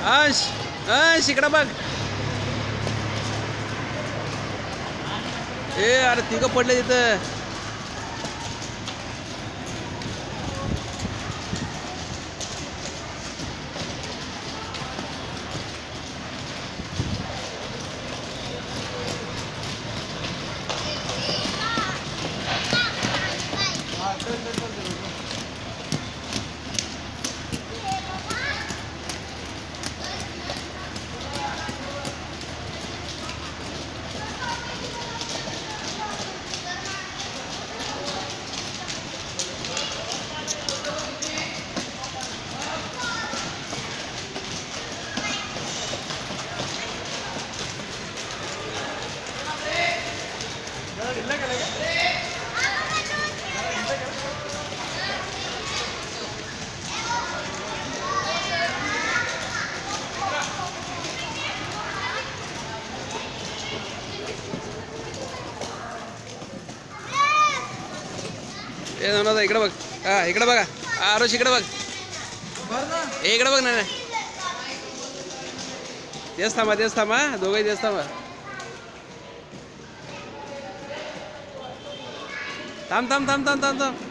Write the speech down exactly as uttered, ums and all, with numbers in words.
अंश अंश इकडं बघ. ए अरे तिघं पडले तिथं. ए दोन इकडे बघ. हा इकडे बघा. आरुष इकडे बघ. ए इकडे बघ. नाही तेच थांबा तेच थांबा दोघंही तेच थांबा. थांब थांब थांब थांब थांब थांब